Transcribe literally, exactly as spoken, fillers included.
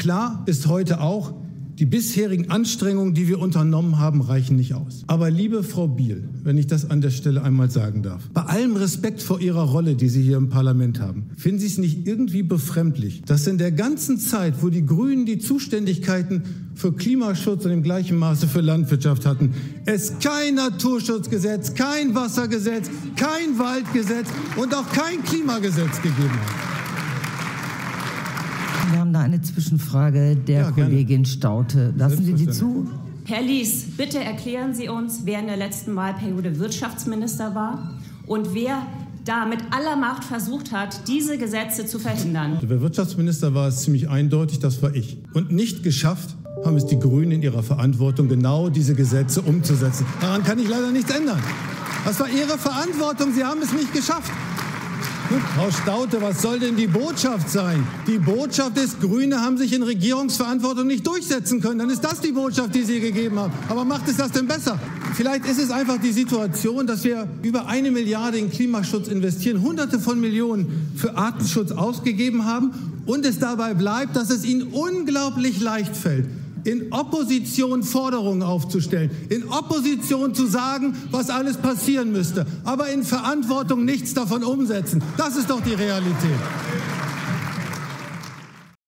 Klar ist heute auch, die bisherigen Anstrengungen, die wir unternommen haben, reichen nicht aus. Aber liebe Frau Biel, wenn ich das an der Stelle einmal sagen darf, bei allem Respekt vor Ihrer Rolle, die Sie hier im Parlament haben, finden Sie es nicht irgendwie befremdlich, dass in der ganzen Zeit, wo die Grünen die Zuständigkeiten für Klimaschutz und im gleichen Maße für Landwirtschaft hatten, es kein Naturschutzgesetz, kein Wassergesetz, kein Waldgesetz und auch kein Klimagesetz gegeben hat? Wir haben da eine Zwischenfrage der Ja, Kollegin Staudte. Lassen Sie die zu? Herr Lies, bitte erklären Sie uns, wer in der letzten Wahlperiode Wirtschaftsminister war und wer da mit aller Macht versucht hat, diese Gesetze zu verhindern. Wer Wirtschaftsminister war, ist ziemlich eindeutig, das war ich. Und nicht geschafft haben es die Grünen in ihrer Verantwortung, genau diese Gesetze umzusetzen. Daran kann ich leider nichts ändern. Das war Ihre Verantwortung, Sie haben es nicht geschafft. Frau Staudte, was soll denn die Botschaft sein? Die Botschaft ist, Grüne haben sich in Regierungsverantwortung nicht durchsetzen können. Dann ist das die Botschaft, die Sie gegeben haben. Aber macht es das denn besser? Vielleicht ist es einfach die Situation, dass wir über eine Milliarde in Klimaschutz investieren, Hunderte von Millionen für Artenschutz ausgegeben haben und es dabei bleibt, dass es Ihnen unglaublich leicht fällt, in Opposition Forderungen aufzustellen, in Opposition zu sagen, was alles passieren müsste, aber in Verantwortung nichts davon umsetzen. Das ist doch die Realität.